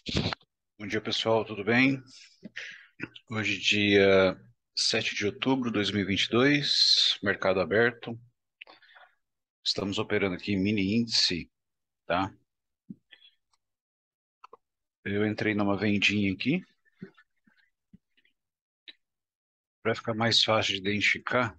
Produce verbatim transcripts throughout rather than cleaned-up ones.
Bom dia, pessoal, tudo bem? Hoje, dia sete de outubro de dois mil e vinte e dois, mercado aberto. Estamos operando aqui em mini índice, tá? Eu entrei numa vendinha aqui, para ficar mais fácil de identificar.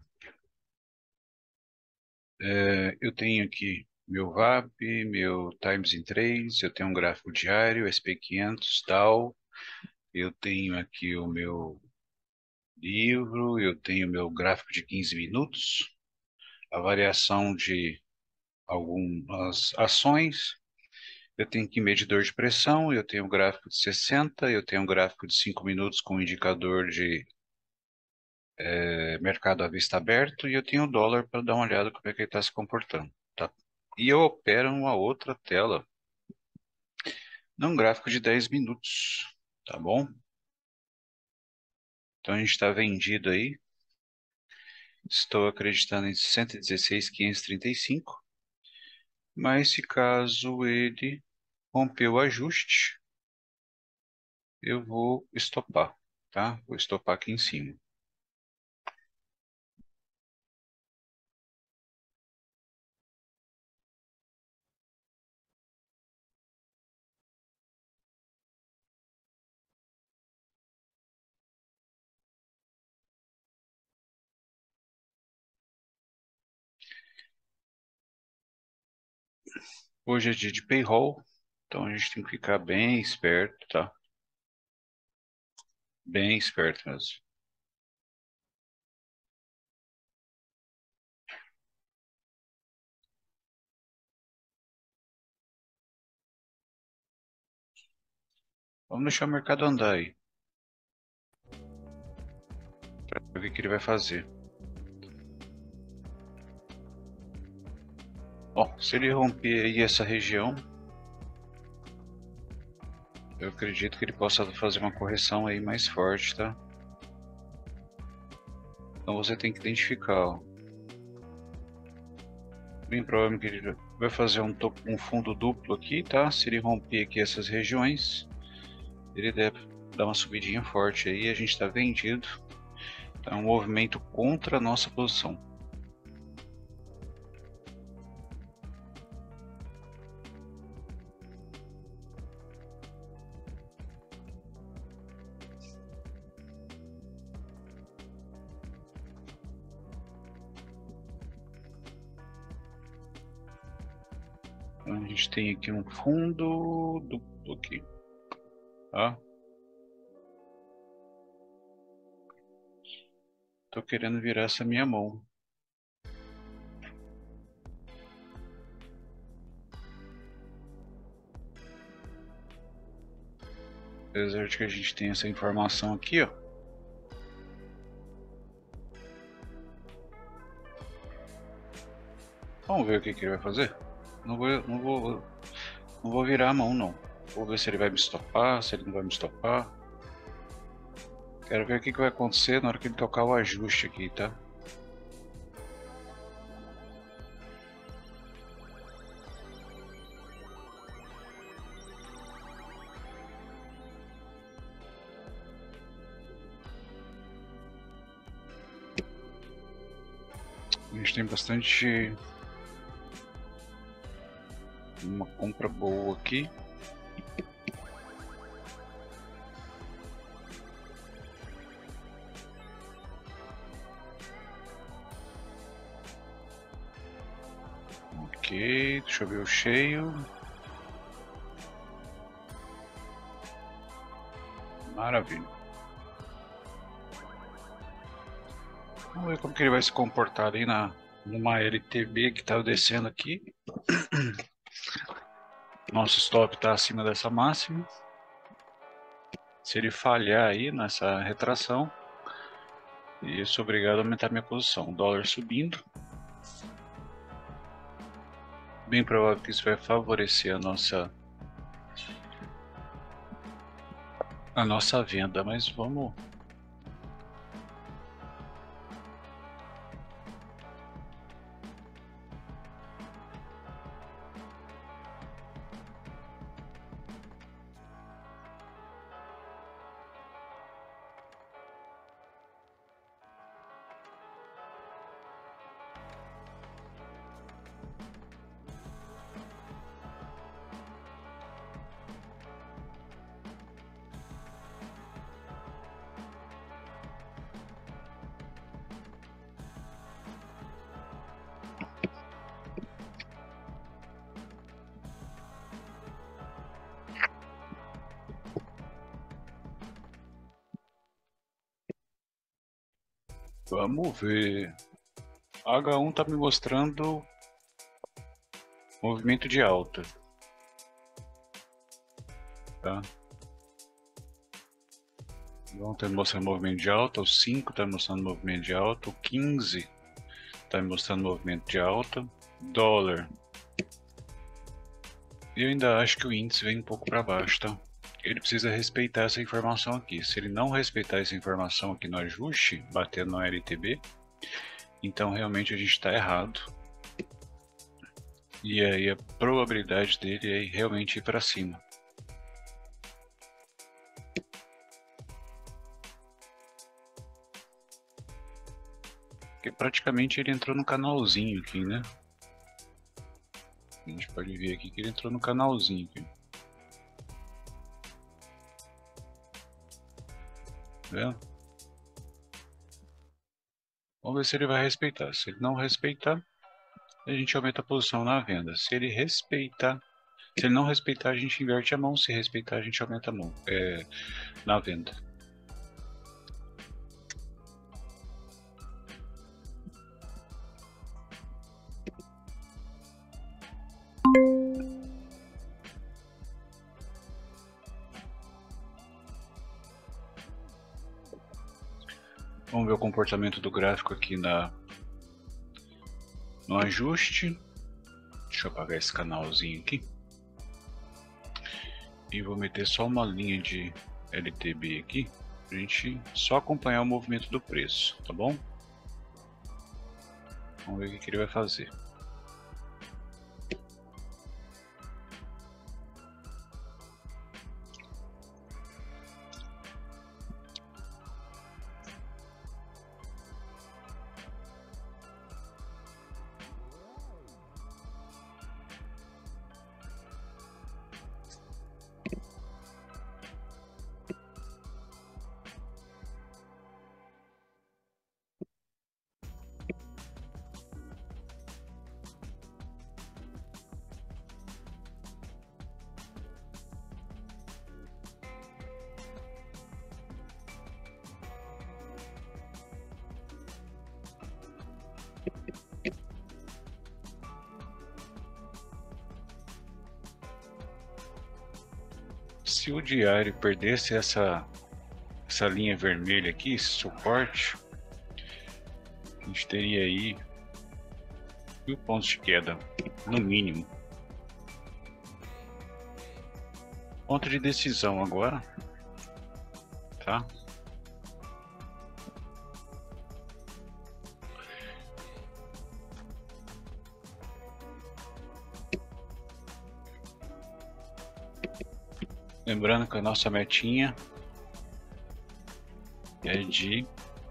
É, eu tenho aqui meu V A P, meu Times em três, eu tenho um gráfico diário, S P quinhentos, tal. Eu tenho aqui o meu livro, eu tenho meu gráfico de quinze minutos, a variação de algumas ações. Eu tenho aqui medidor de pressão, eu tenho um gráfico de sessenta, eu tenho um gráfico de cinco minutos com indicador de eh, mercado à vista aberto e eu tenho o dólar para dar uma olhada como é que ele está se comportando, tá? E eu opero uma outra tela, num gráfico de dez minutos, tá bom? Então a gente está vendido aí, estou acreditando em cento e dezesseis mil quinhentos e trinta e cinco, mas se caso ele romper o ajuste, eu vou estopar, tá? Vou estopar aqui em cima. Hoje é dia de payroll, então a gente tem que ficar bem esperto, tá? Bem esperto mesmo. Vamos deixar o mercado andar aí, para ver o que ele vai fazer. Bom, se ele romper aí essa região, eu acredito que ele possa fazer uma correção aí mais forte, tá? Então você tem que identificar, ó. Bem provável que ele vai fazer um, topo, um fundo duplo aqui, tá? Se ele romper aqui essas regiões, ele deve dar uma subidinha forte aí, a gente está vendido. Então é um movimento contra a nossa posição. Então, a gente tem aqui um fundo duplo aqui, tá? Tô querendo virar essa minha mão. Apesar de que a gente tem essa informação aqui, ó. Vamos ver o que, que ele vai fazer. Não vou, não vou, não vou virar a mão, não. Vou ver se ele vai me estopar, se ele não vai me estopar. Quero ver o que, que vai acontecer na hora que ele tocar o ajuste aqui, tá? A gente tem bastante... uma compra boa aqui. Ok, deixa eu ver o cheio. Maravilha. Vamos ver como que ele vai se comportar aí na, numa L T B que está descendo aqui. Nosso stop está acima dessa máxima. Se ele falhar aí nessa retração, eu sou obrigado a aumentar minha posição. O dólar subindo. Bem provável que isso vai favorecer a nossa a nossa venda, mas vamos Vamos ver. H um está me mostrando movimento de alta. Tá? Vamos estar mostrando movimento de alta. O cinco está mostrando movimento de alta. O quinze está me mostrando movimento de alta. Dólar. Eu ainda acho que o índice vem um pouco para baixo, tá? Ele precisa respeitar essa informação aqui. Se ele não respeitar essa informação aqui no ajuste, batendo no L T B, então realmente a gente está errado. E aí a probabilidade dele é realmente ir para cima. Porque praticamente ele entrou no canalzinho aqui, né? A gente pode ver aqui que ele entrou no canalzinho aqui. Tá vendo? Vamos ver se ele vai respeitar. Se ele não respeitar, a gente aumenta a posição na venda. Se ele respeitar, se ele não respeitar, a gente inverte a mão. Se respeitar, a gente aumenta a mão é, na venda. Vamos ver o comportamento do gráfico aqui na, no ajuste. Deixa eu apagar esse canalzinho aqui. E vou meter só uma linha de L T B aqui, pra gente só acompanhar o movimento do preço, tá bom? Vamos ver o que ele vai fazer. Se o diário perdesse essa, essa linha vermelha aqui, esse suporte, a gente teria aí mil pontos de queda, no mínimo. Ponto de decisão agora, tá? Lembrando que a nossa metinha é de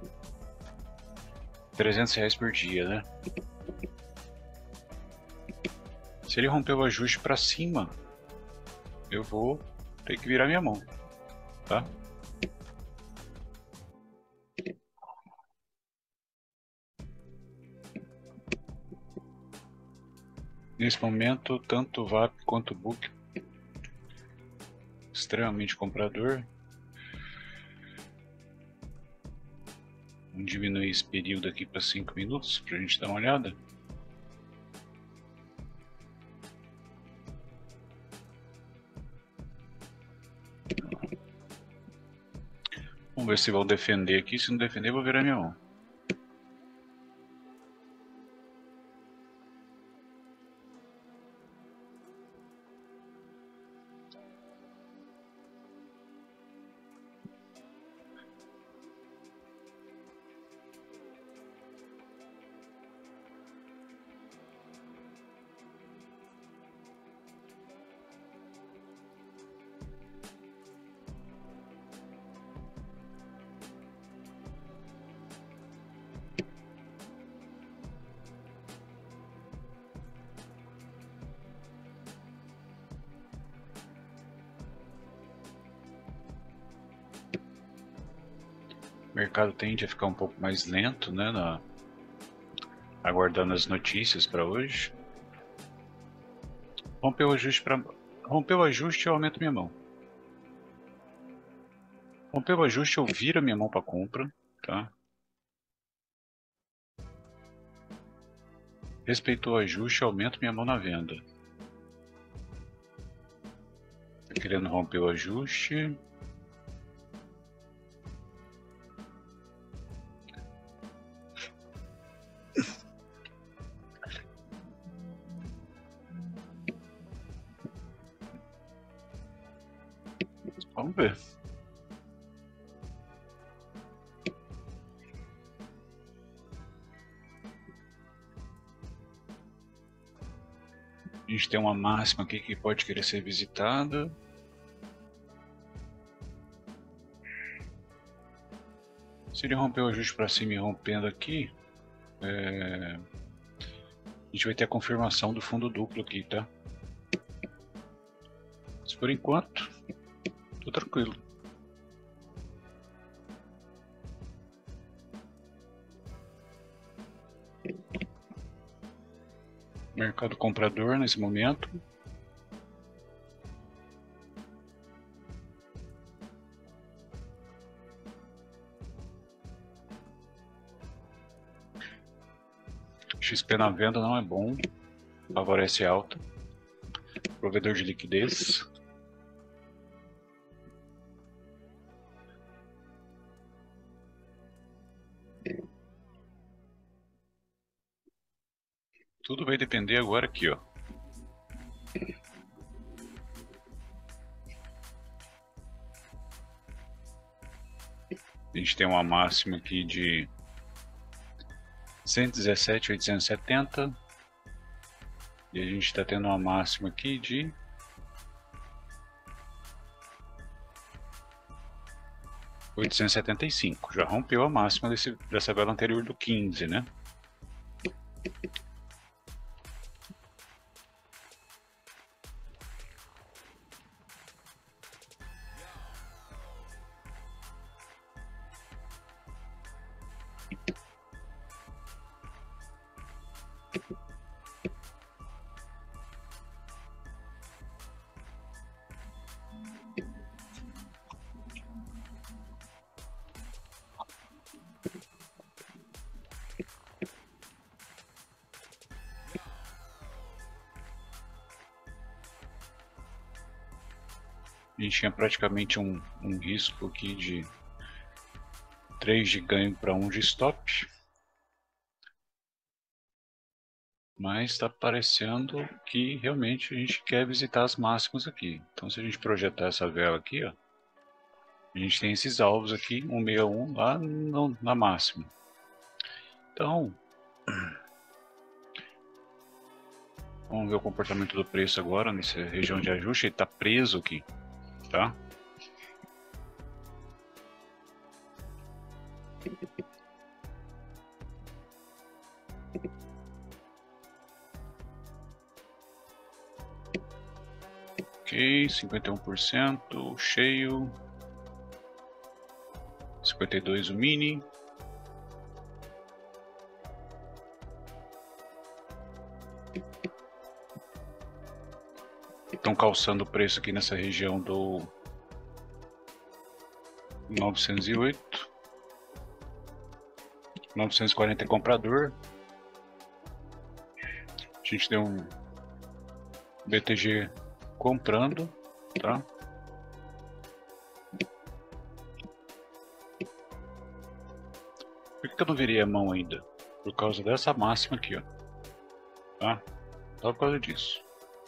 trezentos reais por dia, né? Se ele romper o ajuste para cima, eu vou ter que virar minha mão, tá? Nesse momento, tanto o V A P quanto o Book extremamente comprador. Vamos diminuir esse período aqui para cinco minutos para a gente dar uma olhada. Vamos ver se vão defender aqui. Se não defender, eu vou virar minha mão. O mercado tende a ficar um pouco mais lento, né, na... aguardando as notícias para hoje. Rompeu o ajuste para rompeu o ajuste, eu aumento minha mão. Rompeu o ajuste, eu viro a minha mão para compra, tá? Respeitou o ajuste, aumento minha mão na venda. Tá querendo romper o ajuste. Vamos ver. A gente tem uma máxima aqui que pode querer ser visitada. Se ele romper o ajuste para cima e rompendo aqui, é... a gente vai ter a confirmação do fundo duplo aqui, tá? Mas por enquanto, tô tranquilo. Mercado comprador nesse momento. X P na venda não é bom, favorece alta. Provedor de liquidez. Tudo vai depender agora aqui, ó. A gente tem uma máxima aqui de cento e dezessete mil oitocentos e setenta e a gente está tendo uma máxima aqui de oitocentos e setenta e cinco. Já rompeu a máxima desse, dessa vela anterior do quinze, né? A gente tinha praticamente um, um risco aqui de três de ganho para um de stop. Mas está parecendo que realmente a gente quer visitar as máximas aqui. Então se a gente projetar essa vela aqui, ó, a gente tem esses alvos aqui, cento e sessenta e um lá no, na máxima. Então, vamos ver o comportamento do preço agora, nessa região de ajuste. Ele está preso aqui, tá? Ok, cinquenta e um por cento cheio, cinquenta e dois por cento o mini. Estão calçando o preço aqui nessa região do novecentos e oito. novecentos e quarenta é comprador. A gente tem um B T G comprando, tá? Por que eu não virei a mão ainda? Por causa dessa máxima aqui, ó. Tá? Só por causa disso.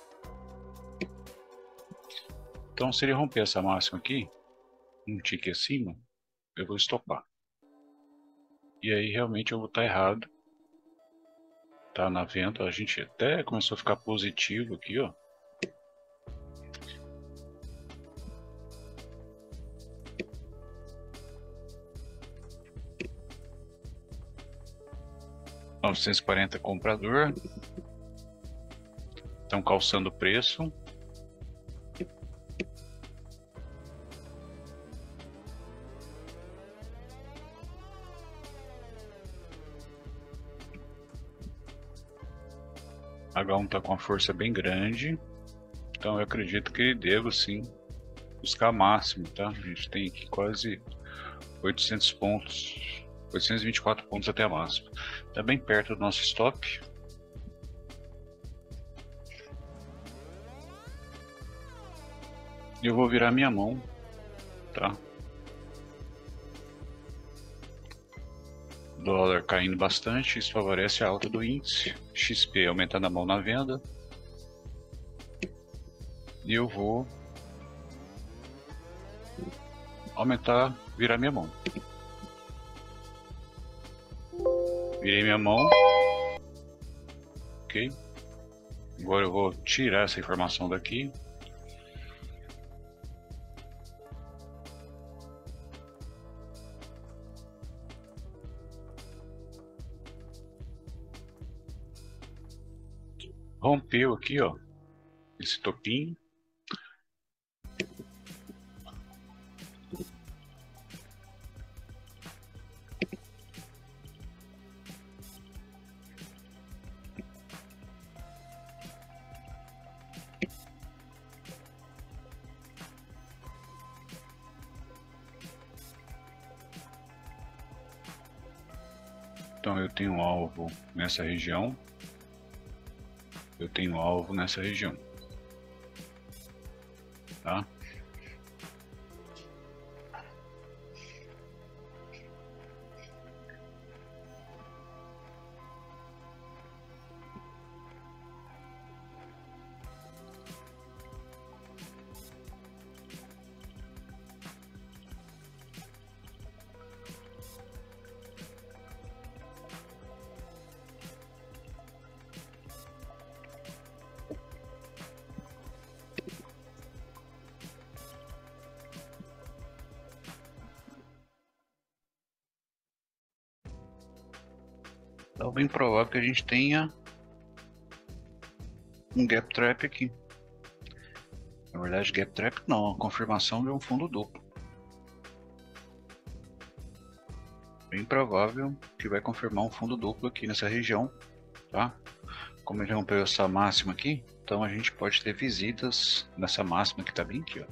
Então, se ele romper essa máxima aqui, um tique acima, eu vou estopar. E aí, realmente, eu vou estar errado. Tá na venda, a gente até começou a ficar positivo aqui, ó. novecentos e quarenta comprador. Estão calçando o preço. H um está com uma força bem grande. Então eu acredito que devo sim buscar máximo, tá? A gente tem aqui quase oitocentos pontos. oitocentos e vinte e quatro pontos até a máxima. Está bem perto do nosso stop. Eu vou virar minha mão, tá? Dólar caindo bastante, isso favorece a alta do índice. X P aumentando a mão na venda. E eu vou aumentar, virar minha mão. Virei minha mão. Ok. Agora eu vou tirar essa informação daqui. Rompeu aqui, ó, esse topinho. Então eu tenho um alvo nessa região. Eu tenho um alvo nessa região. Tá? Então, bem provável que a gente tenha um gap trap aqui. Na verdade, gap trap não, a confirmação de um fundo duplo. Bem provável que vai confirmar um fundo duplo aqui nessa região, tá? Como ele rompeu essa máxima aqui, então a gente pode ter visitas nessa máxima que está bem aqui, ó.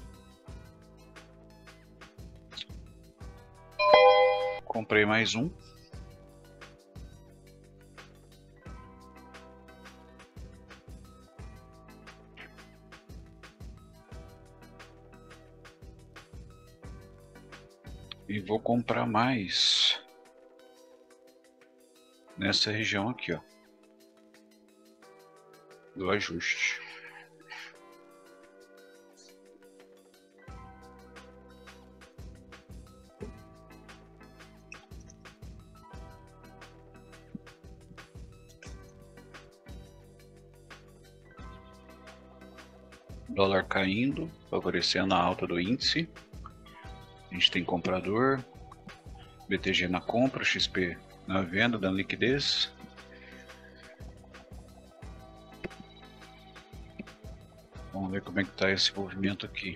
Comprei mais um. E vou comprar mais nessa região aqui, ó, do ajuste. Dólar caindo, favorecendo a alta do índice. A gente tem comprador, B T G na compra, X P na venda, dando liquidez. Vamos ver como é que está esse movimento aqui.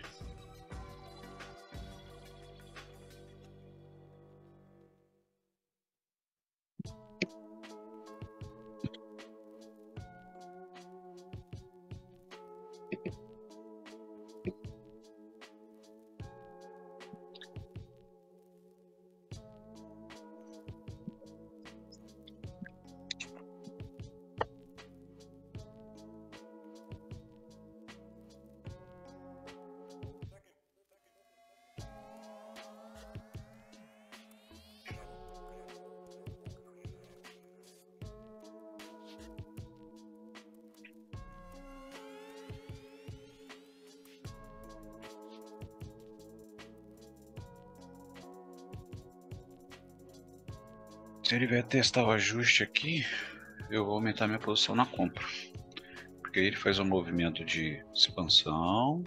Se ele vier testar o ajuste aqui, eu vou aumentar minha posição na compra. Porque aí ele faz um movimento de expansão,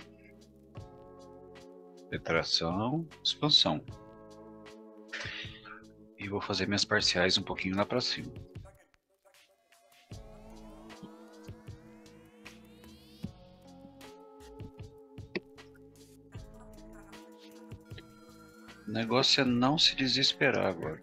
retração, expansão. E vou fazer minhas parciais um pouquinho lá para cima. O negócio é não se desesperar agora.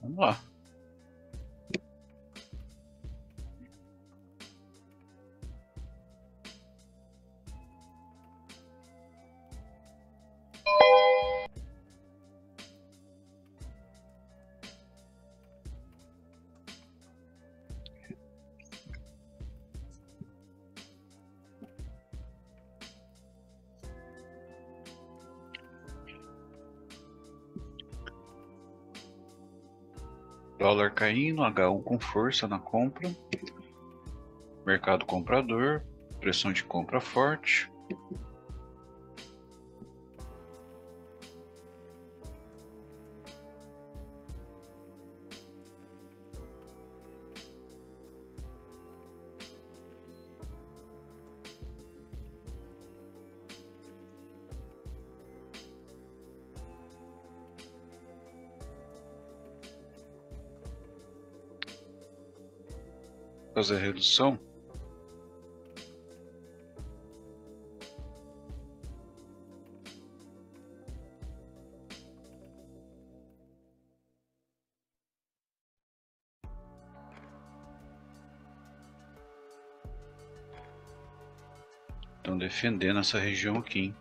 Vamos lá. Dólar caindo, H um com força na compra. Mercado comprador, pressão de compra forte. Fazer a redução. Estão defendendo essa região aqui, hein?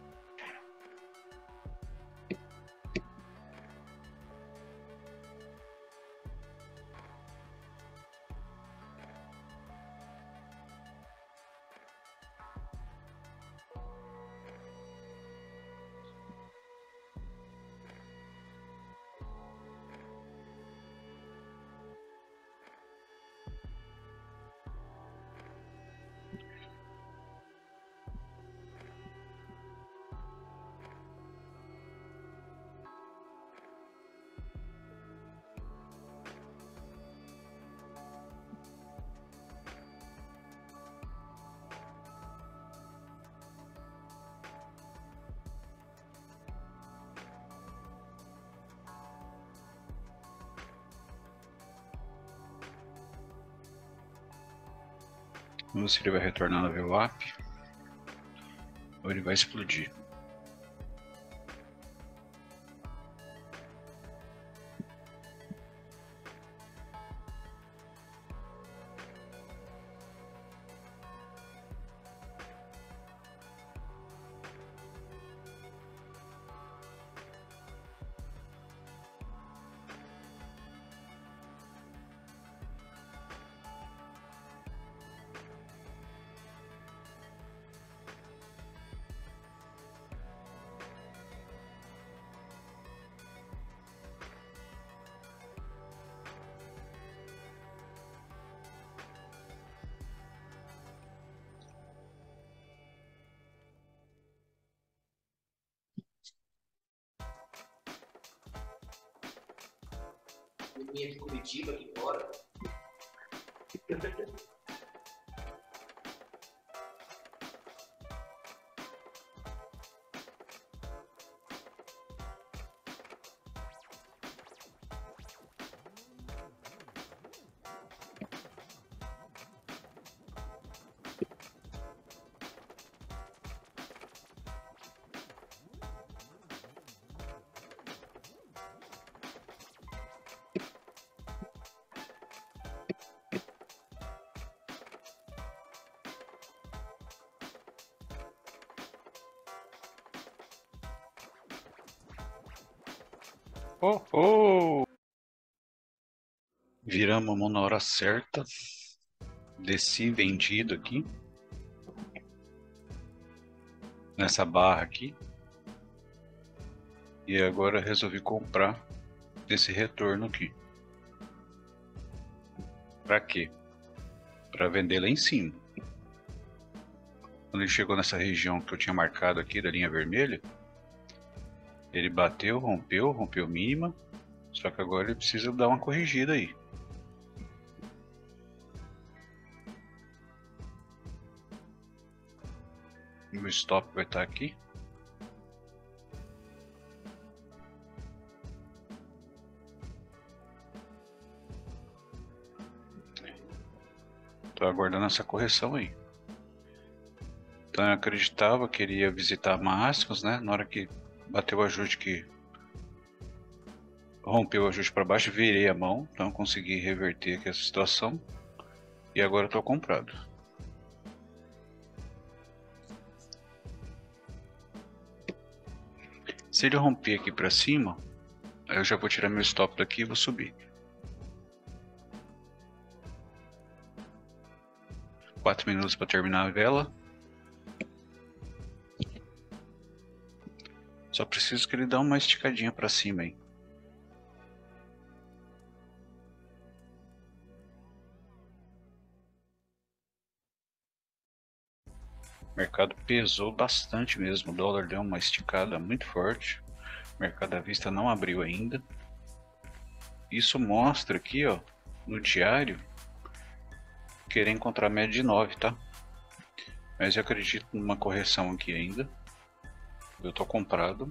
Vamos ver se ele vai retornar no V WAP ou ele vai explodir. Minha de Curitiba aqui fora. Oh, oh! Viramos a mão na hora certa. Desci vendido aqui. Nessa barra aqui. E agora resolvi comprar esse retorno aqui. Pra quê? Pra vender lá em cima. Quando ele chegou nessa região que eu tinha marcado aqui da linha vermelha, ele bateu, rompeu, rompeu mínima, só que agora ele precisa dar uma corrigida aí. O stop vai estar aqui. Tô aguardando essa correção aí. Então eu acreditava que ele ia visitar máximos, né? Na hora que bateu o ajuste que rompeu o ajuste para baixo, virei a mão, então consegui reverter aqui essa situação e agora estou comprado. Se ele romper aqui para cima, eu já vou tirar meu stop daqui e vou subir. quatro minutos para terminar a vela. Só preciso que ele dê uma esticadinha para cima aí. O mercado pesou bastante mesmo, o dólar deu uma esticada muito forte. O mercado à vista não abriu ainda. Isso mostra aqui, ó, no diário, querer encontrar média de nove, tá? Mas eu acredito numa correção aqui ainda. Eu tô comprado.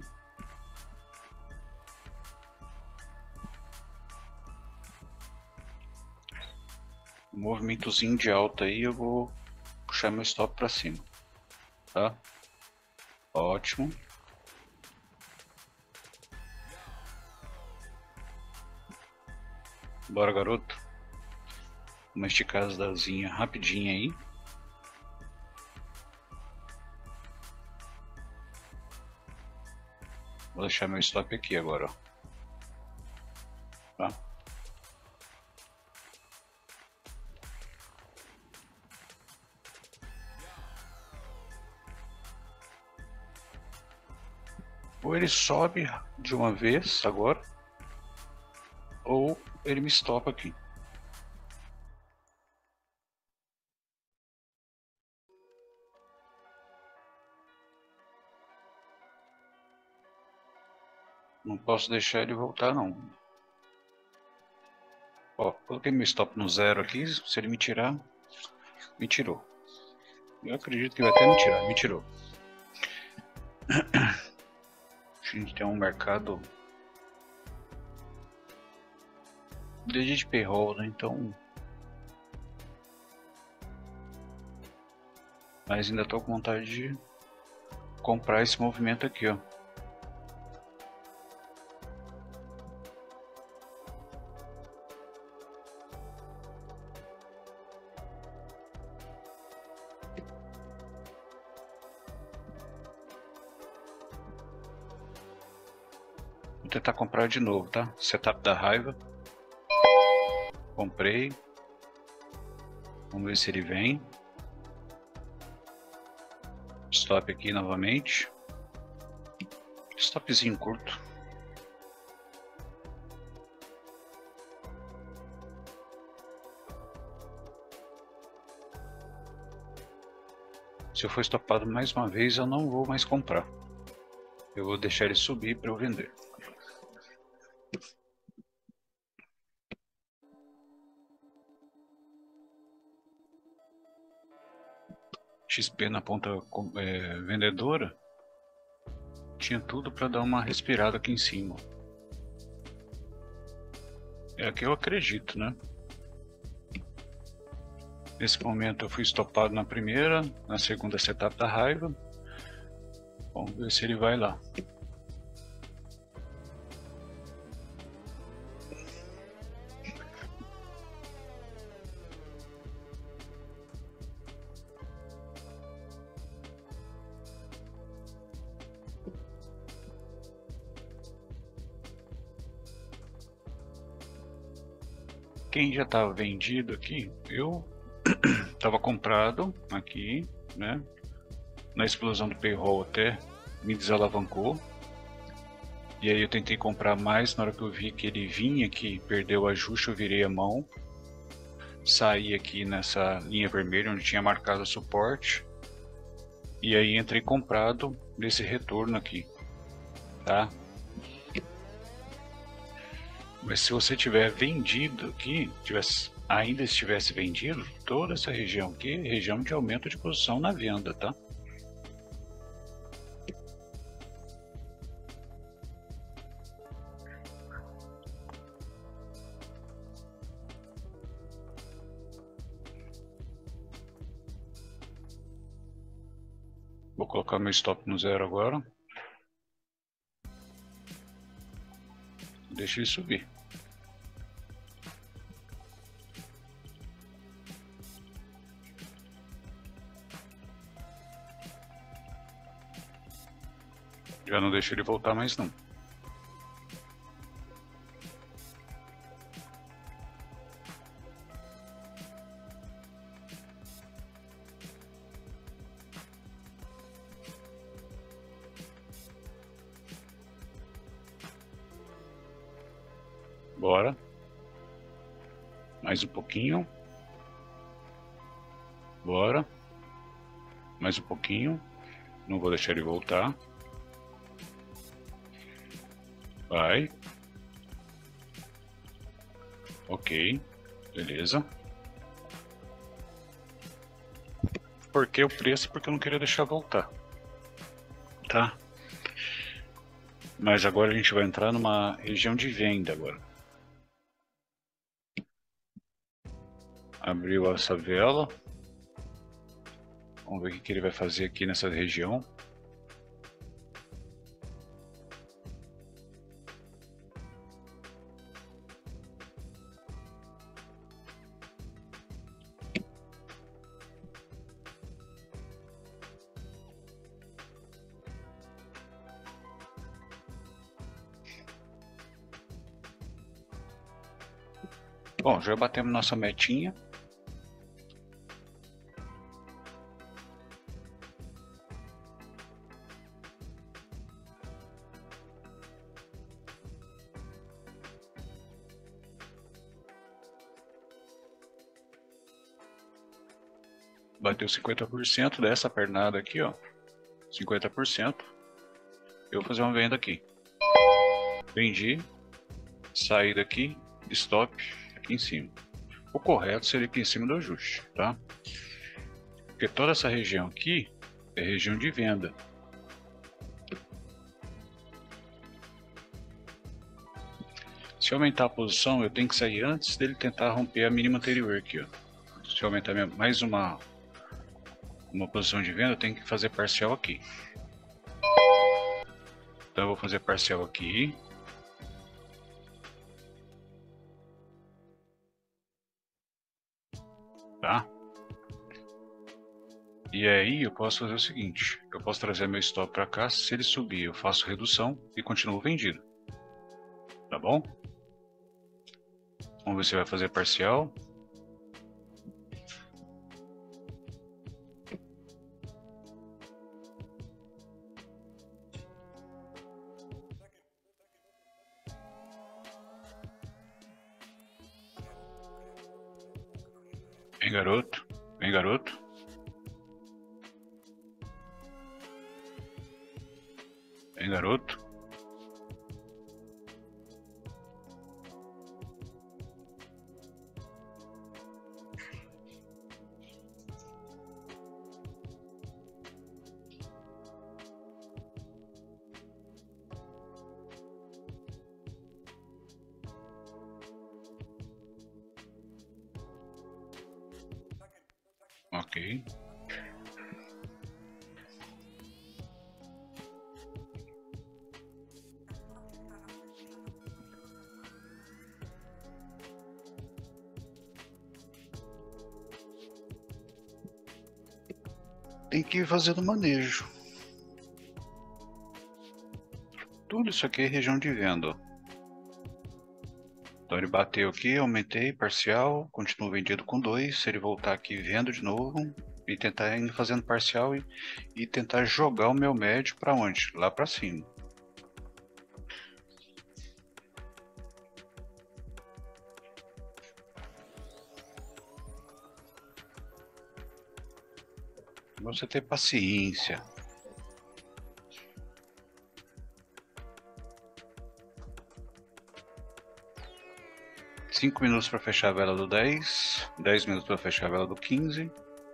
Um movimentozinho de alta aí, eu vou puxar meu stop para cima, tá? Ótimo. Bora, garoto. Uma esticadazinha rapidinha aí. Vou deixar meu stop aqui agora, ó. Tá? Ou ele sobe de uma vez agora, ou ele me estopa aqui. Não posso deixar ele voltar não. Ó, coloquei meu stop no zero aqui, se ele me tirar, me tirou. Eu acredito que vai até me tirar, me tirou. A gente tem um mercado de payroll, né? Então, mas ainda tô com vontade de comprar esse movimento aqui, ó. Vou tentar comprar de novo, tá? Setup da raiva. Comprei. Vamos ver se ele vem. Stop aqui novamente. Stopzinho curto. Se eu for estopado mais uma vez, eu não vou mais comprar. Eu vou deixar ele subir para eu vender. X P na ponta é, vendedora. Tinha tudo para dar uma respirada aqui em cima. É a que eu acredito, né? Nesse momento eu fui estopado na primeira, na segunda setup da raiva. Vamos ver se ele vai lá. Quem já estava vendido aqui, eu estava comprado aqui, né? Na explosão do payroll até me desalavancou. E aí eu tentei comprar mais, na hora que eu vi que ele vinha aqui, perdeu o ajuste, eu virei a mão. Saí aqui nessa linha vermelha onde tinha marcado suporte. E aí entrei comprado nesse retorno aqui, tá? Mas se você tiver vendido aqui, tivesse, ainda estivesse vendido, toda essa região aqui é região de aumento de posição na venda, tá? Vou colocar meu stop no zero agora. Deixa ele subir. Já não deixa ele voltar mais não. Bora. Mais um pouquinho. Bora. Mais um pouquinho. Não vou deixar ele voltar. Vai. Ok. Beleza. Por que o preço? Porque eu não queria deixar voltar. Tá? Mas agora a gente vai entrar numa região de venda agora. Abriu essa vela. Vamos ver o que ele vai fazer aqui nessa região. Bom, já batemos nossa metinha. Bateu cinquenta por cento dessa pernada aqui, ó. cinquenta por cento. Eu vou fazer uma venda aqui. Vendi. Saí daqui. Stop. Aqui em cima. O correto seria aqui em cima do ajuste, tá? Porque toda essa região aqui é região de venda. Se eu aumentar a posição, eu tenho que sair antes dele tentar romper a mínima anterior aqui, ó. Se eu aumentar mais uma uma posição de venda, eu tenho que fazer parcial aqui. Então eu vou fazer parcial aqui. Tá? E aí eu posso fazer o seguinte, eu posso trazer meu stop para cá, se ele subir eu faço redução e continuo vendido. Tá bom? Vamos ver se vai fazer parcial. Vem, garoto. Vem, garoto. Vem, garoto. Ok. Tem que ir fazendo manejo. Tudo isso aqui é região de venda. Então ele bateu aqui, aumentei, parcial, continuo vendido com dois. Se ele voltar aqui, vendo de novo e tentar ir fazendo parcial e, e tentar jogar o meu médio para onde? Lá para cima. Você ter paciência. cinco minutos para fechar a vela do dez, dez minutos para fechar a vela do quinze.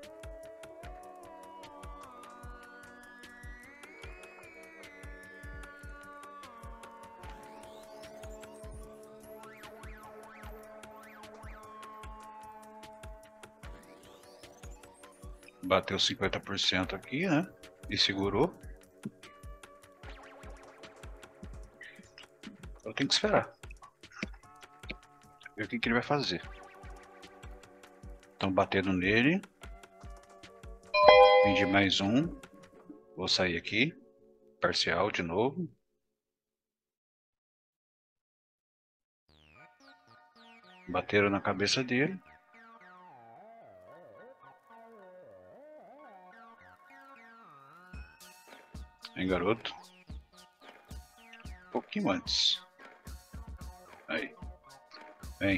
Bateu cinquenta por cento aqui, né? E segurou. Eu tenho que esperar. ver o que, que ele vai fazer. Estão batendo nele. Vendi mais um. Vou sair aqui. Parcial de novo. Bateram na cabeça dele. Vem, garoto. Um pouquinho antes. Aí. Vem.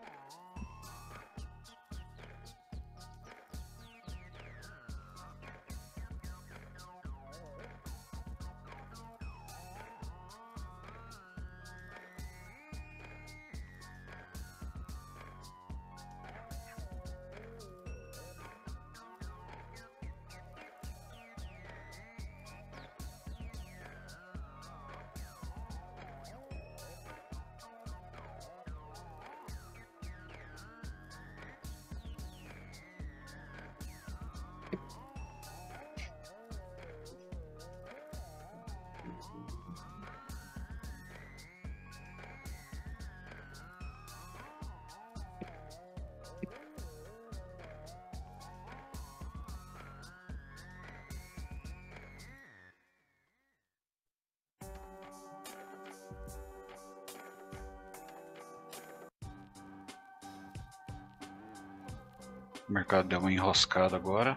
O mercado deu uma enroscada agora.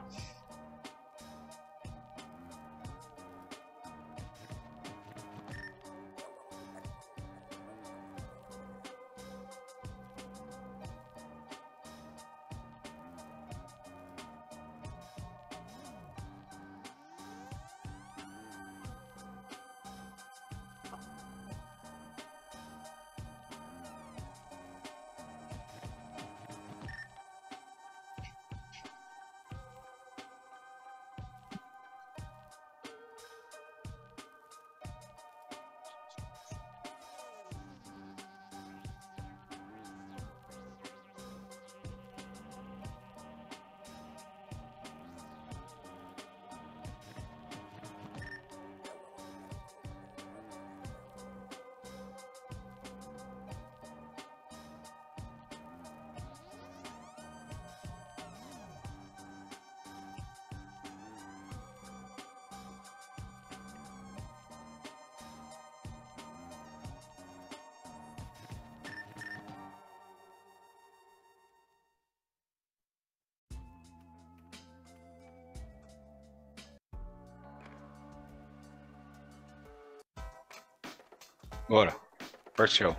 Bora. Parcial.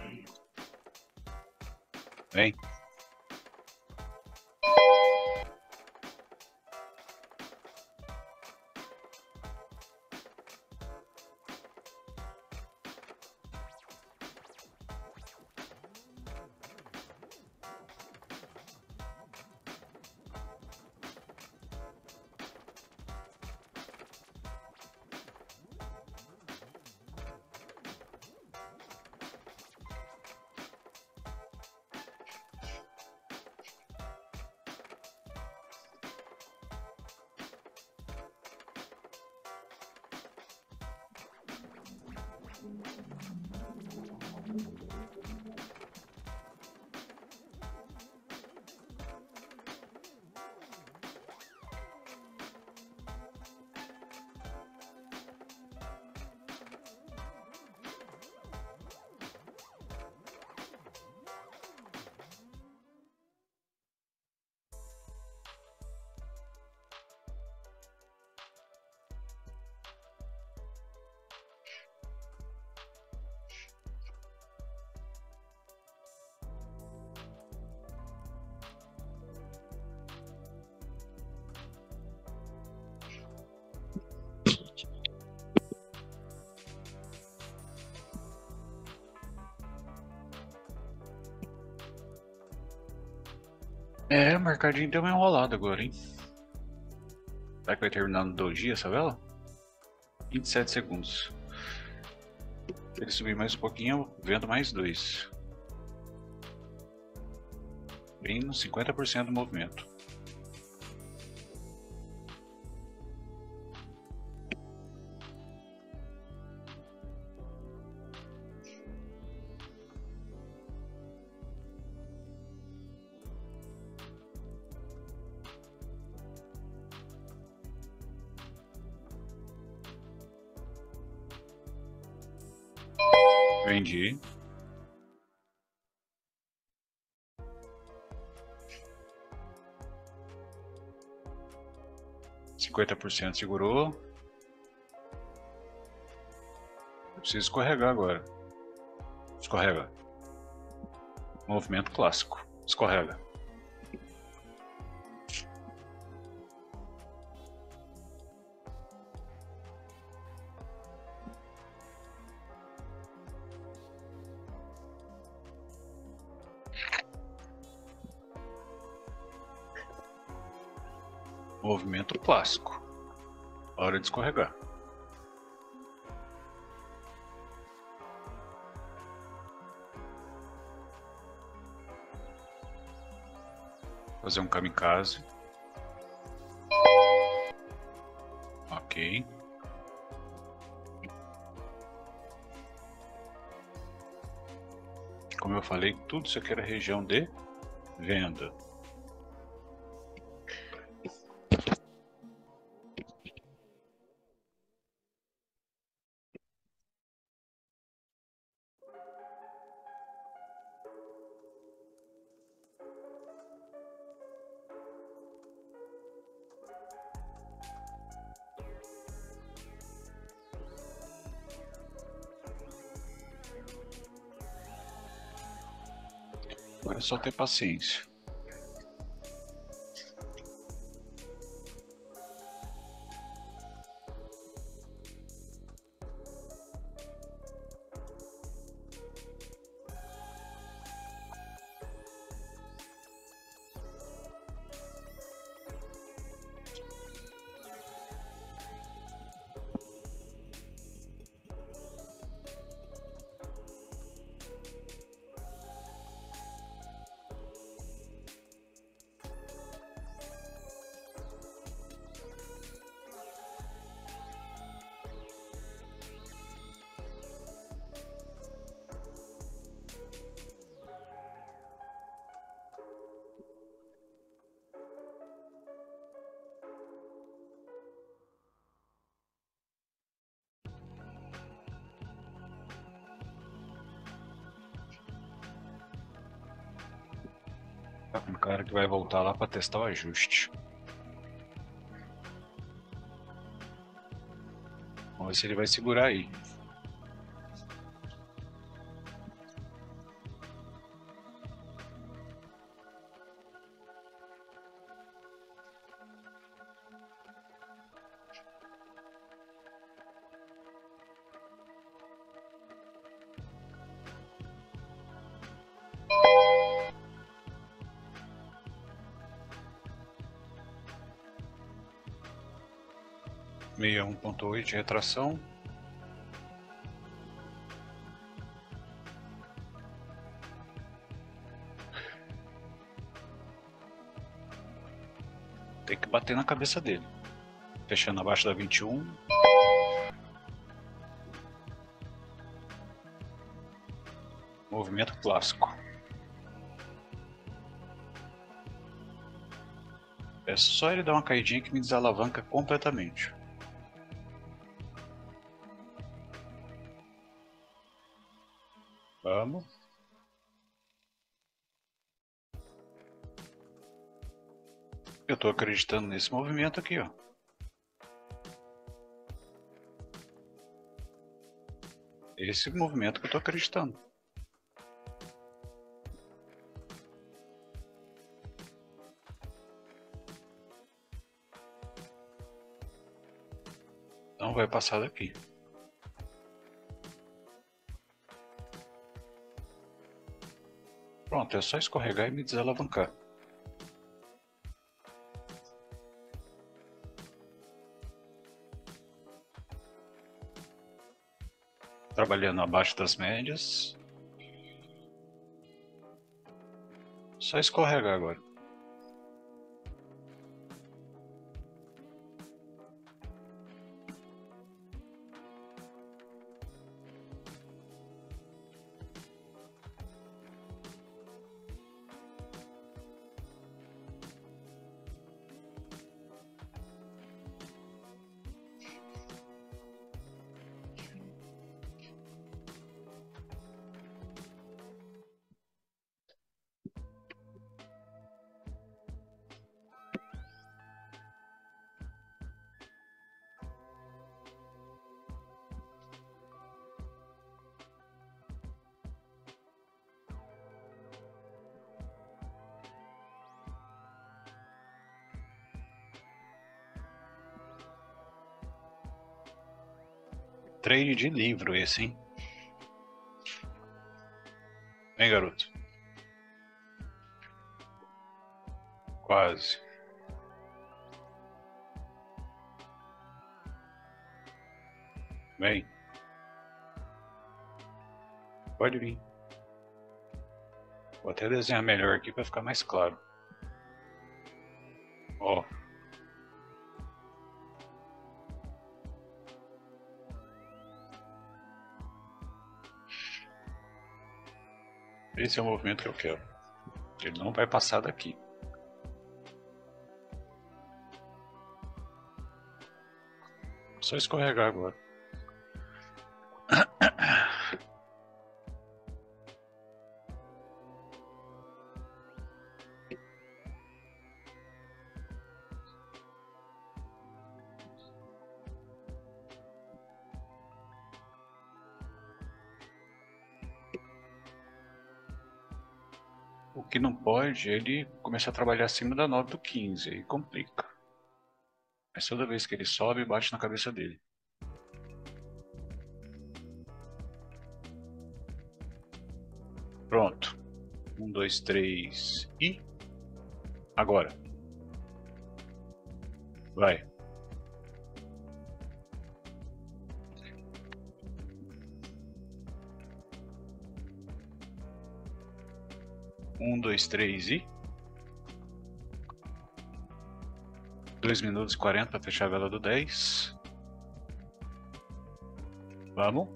Vem. É, o mercadinho deu uma enrolada agora, hein? Será que vai terminar no doji essa vela? vinte e sete segundos. Se ele subir mais um pouquinho, eu vendo mais dois. Bem nos cinquenta por cento do movimento. Vendi. cinquenta por cento segurou. Eu preciso escorregar agora. Escorrega. Movimento clássico. Escorrega. Movimento clássico. Hora de escorregar. Fazer um kamikaze. Ok. Como eu falei, tudo isso aqui era região de venda. Agora é só ter paciência. Um cara que vai voltar lá para testar o ajuste. Vamos ver se ele vai segurar aí. sessenta e um ponto oito de retração. Tem que bater na cabeça dele. Fechando abaixo da vinte e um. Movimento clássico. É só ele dar uma caidinha que me desalavanca completamente. Vamos. Eu estou acreditando nesse movimento aqui, ó. Esse movimento que eu estou acreditando. Não vai passar daqui. Pronto, é só escorregar e me desalavancar. Trabalhando abaixo das médias. Só escorregar agora. Trade de livro esse, hein? Vem, garoto. Quase. Vem. Pode vir. Vou até desenhar melhor aqui para ficar mais claro. Ó. Esse é o movimento que eu quero. Ele não vai passar daqui. Só escorregar agora. O que não pode é ele começar a trabalhar acima da nove do quinze, aí complica. Mas toda vez que ele sobe, bate na cabeça dele. Pronto. Um, dois, três e... Agora. Vai. Um, dois, três e... dois minutos e quarenta para fechar a vela do dez. Vamos.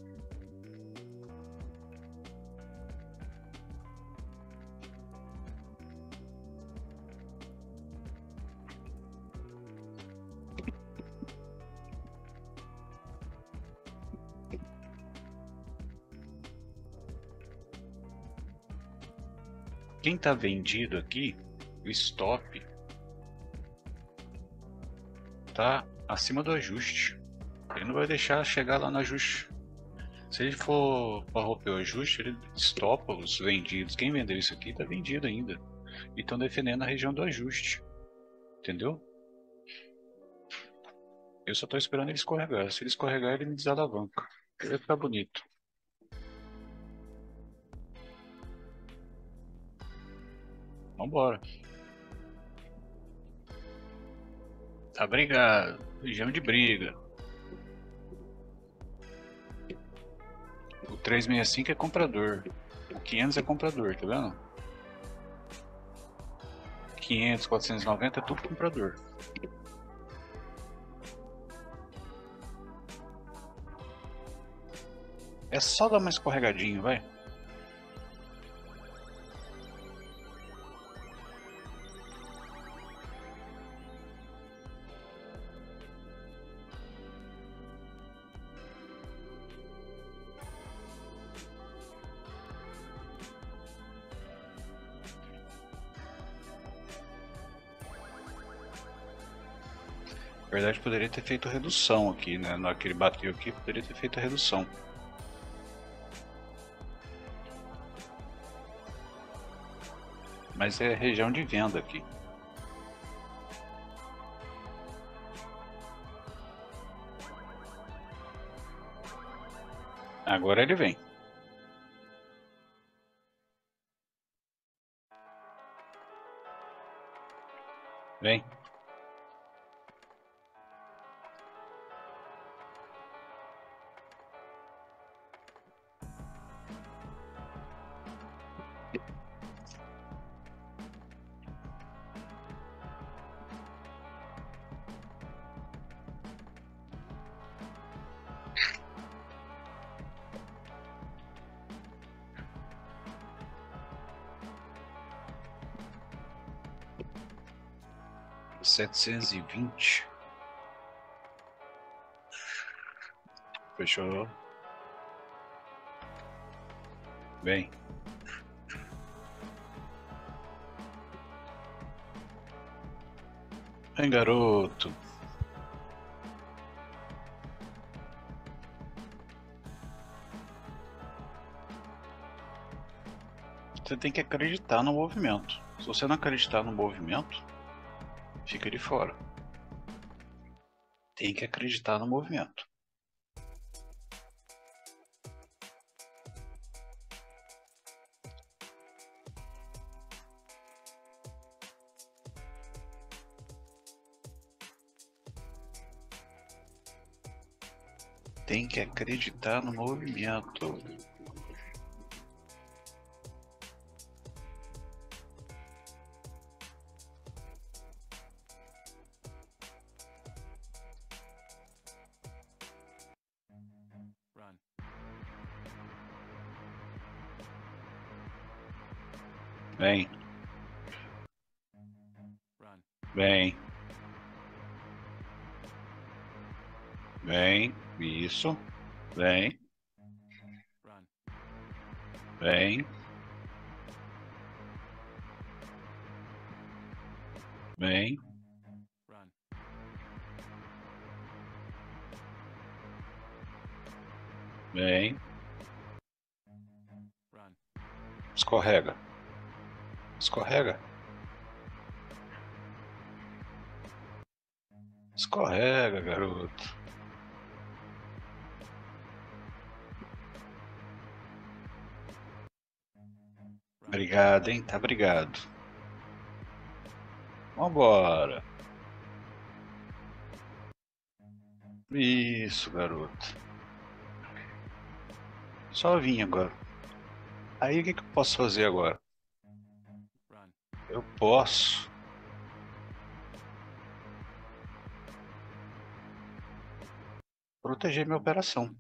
Quem está vendido aqui, o stop tá acima do ajuste. Ele não vai deixar chegar lá no ajuste. Se ele for para romper o ajuste, ele estopa os vendidos. Quem vendeu isso aqui está vendido ainda. E estão defendendo a região do ajuste. Entendeu? Eu só estou esperando ele escorregar. Se ele escorregar, ele me desalavanca. Ele vai ficar bonito. Vambora. Tá brigado. Região de briga. O trezentos e sessenta e cinco é comprador. O quinhentos é comprador, tá vendo? quinhentos, quatrocentos e noventa é tudo comprador. É só dar uma escorregadinha, vai. Na verdade, poderia ter feito redução aqui, né? Na hora que ele bateu aqui, poderia ter feito a redução. Mas é região de venda aqui. Agora ele vem. Vem. setecentos e vinte. Fechou. Vem. Vem, garoto. Você tem que acreditar no movimento. Se você não acreditar no movimento, fica de fora. Tem que acreditar no movimento. tem que acreditar no movimento. Vem. Vem. Vem. Isso. Vem. Vem. Vem. Vem. Escorrega. Escorrega. Escorrega, garoto. Obrigado, hein? Tá obrigado. Vambora. Isso, garoto. Só vim agora. Aí o que, que eu posso fazer agora? Eu posso proteger minha operação.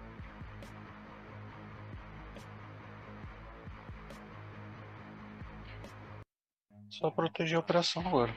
Só proteger a operação agora.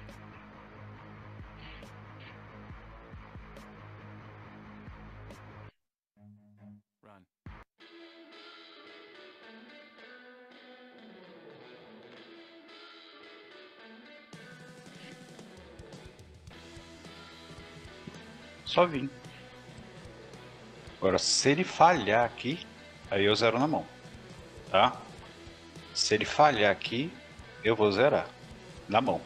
Só vim. Agora, se ele falhar aqui, aí eu zero na mão, tá? Se ele falhar aqui, eu vou zerar na mão.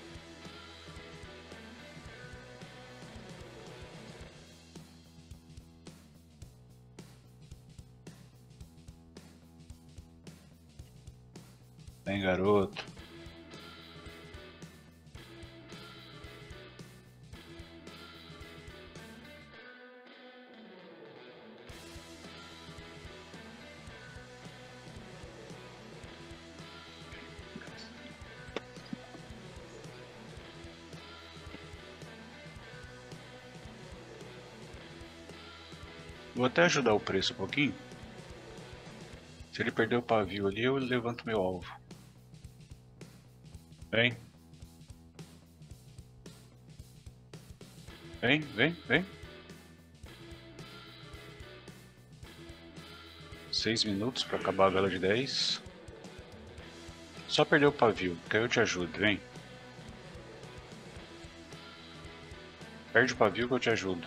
Vem, garoto. Vou até ajudar o preço um pouquinho. Se ele perder o pavio ali, eu levanto meu alvo. Vem. Vem, vem, vem. Seis minutos para acabar a vela de dez. Só perder o pavio, que aí eu te ajudo, vem. Perde o pavio que eu te ajudo.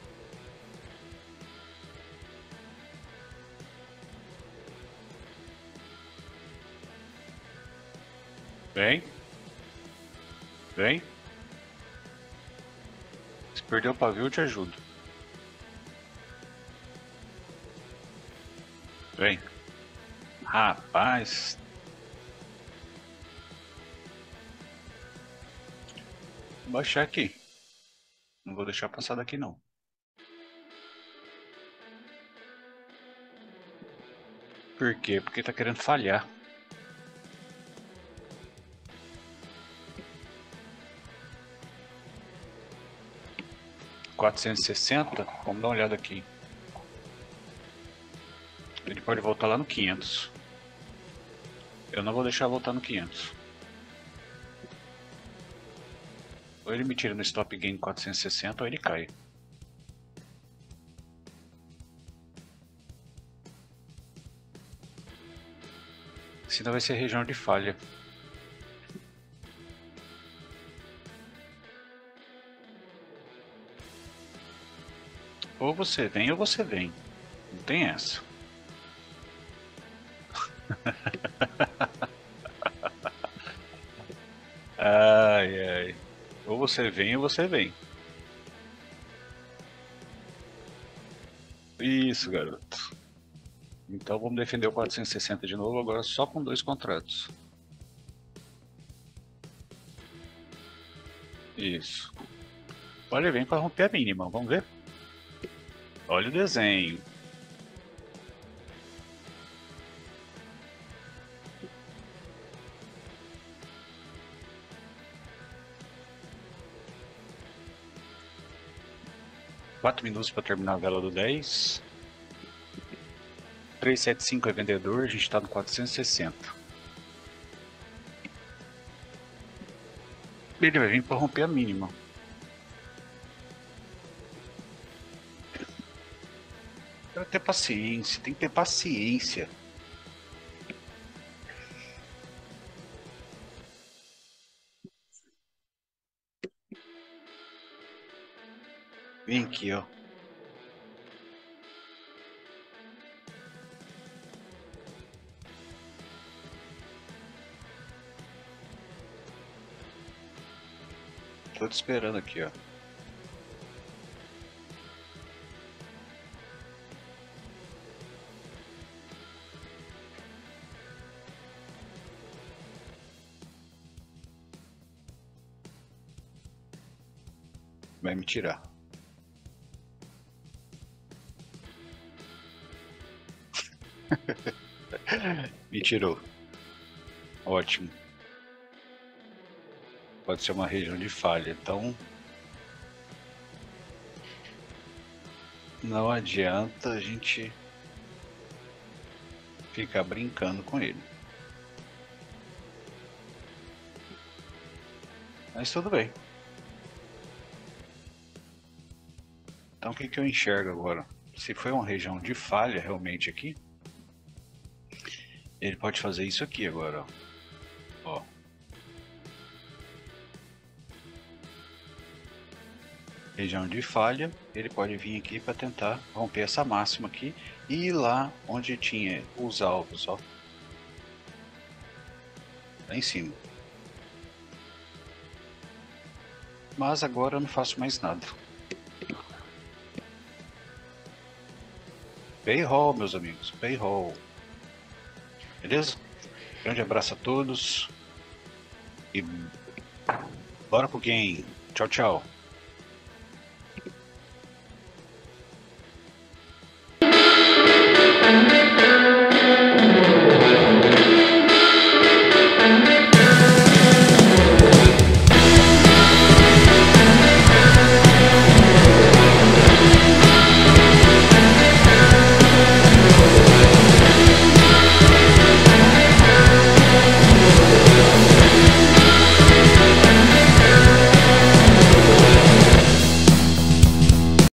Vem. Vem. Se perder o pavio, eu te ajudo. Vem. Rapaz. Vou baixar aqui. Não vou deixar passar daqui, não. Por quê? Porque tá querendo falhar. quatrocentos e sessenta, vamos dar uma olhada aqui. Ele pode voltar lá no quinhentos. Eu não vou deixar voltar no quinhentos. Ou ele me tira no stop gain quatrocentos e sessenta ou ele cai. Senão vai ser região de falha. Ou você vem ou você vem. Não tem essa. Ai, ai. Ou você vem ou você vem. Isso, garoto. Então vamos defender o quatrocentos e sessenta de novo, agora só com dois contratos. Isso. Olha, vem para romper a mínima, vamos ver? Olha o desenho. Quatro minutos para terminar a vela do dez. trezentos e setenta e cinco é vendedor, a gente está no quatrocentos e sessenta. Ele vai vir para romper a mínima. Tem que ter paciência, tem que ter paciência. Vem aqui, ó. Tô te esperando aqui, ó. Vai me tirar. Me tirou. Ótimo. Pode ser uma região de falha, então não adianta a gente ficar brincando com ele. Mas tudo bem. Então o que, que eu enxergo agora? Se foi uma região de falha realmente aqui, ele pode fazer isso aqui agora, ó. Ó. Região de falha, ele pode vir aqui para tentar romper essa máxima aqui e ir lá onde tinha os alvos, ó. Lá em cima. Mas agora eu não faço mais nada. Payroll, meus amigos, payroll. Beleza? Grande abraço a todos. E bora pro game. Tchau, tchau.